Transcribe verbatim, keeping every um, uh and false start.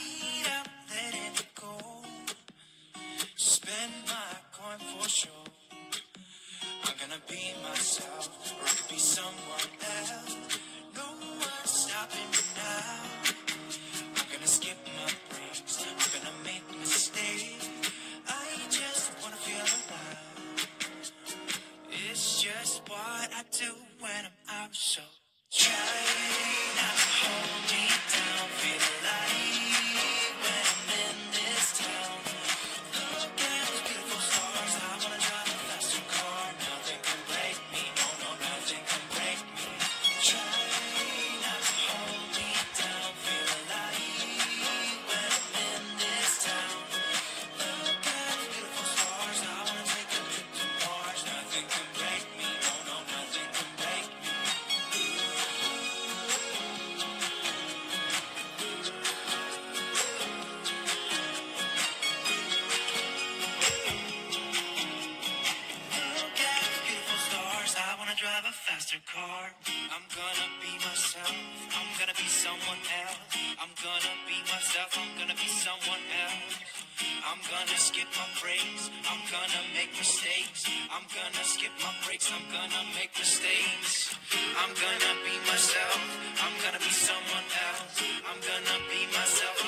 Tonight I'm letting it go. Spend my coin for sure. I'm gonna be myself, or I could be someone else. No one's stopping me now. I'm gonna skip my breaks, I'm gonna make mistakes. I just wanna feel alive. It's just what I do when I'm out, so try not to hold me down. Feel alive when I'm in this town. Look at those beautiful stars. I wanna drive a faster car. Nothing can break me, no, no, nothing can break me. Try not to hold me down. Feel alive when I'm in this town. Look at those beautiful stars. I wanna take a trip to Mars. Nothing can break me, no, no, nothing can break me. Look at the beautiful stars. I wanna drive a faster car. I'm gonna be myself. I'm gonna be someone else. I'm gonna be myself. I'm gonna be someone else. I'm gonna skip my breaks. I'm gonna make mistakes. I'm gonna skip my breaks. I'm gonna make mistakes. I'm gonna be myself. I'm gonna be someone else. I'm gonna be myself.